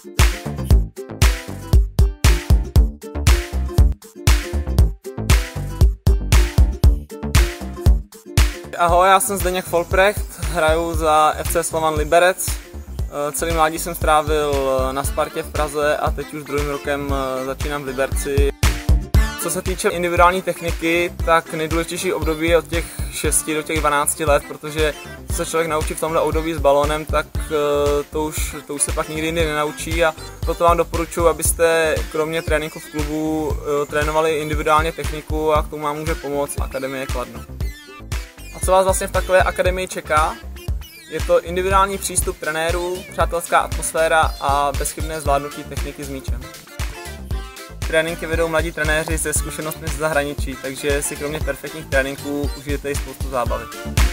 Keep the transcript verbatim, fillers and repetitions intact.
Ahoj, já jsem Zdeněk Folprecht, hraju za F C Slovan Liberec. Celý mládí jsem strávil na Spartě v Praze a teď už druhým rokem začínám v Liberci. Co se týče individuální techniky, tak nejdůležitější období je od těch šesti do těch dvanácti let, protože se člověk naučí v tomhle období s balónem, tak to už, to už se pak nikdy jindy nenaučí a proto vám doporučuji, abyste kromě tréninku v klubu trénovali individuálně techniku a k tomu vám může pomoct Akademie Kladno. A co vás vlastně v takové akademii čeká? Je to individuální přístup trenérů, přátelská atmosféra a bezchybné zvládnutí techniky s míčem. Tréninky vedou mladí trenéři se zkušenostmi z zahraničí, takže si kromě perfektních tréninků užijete i spoustu zábavy.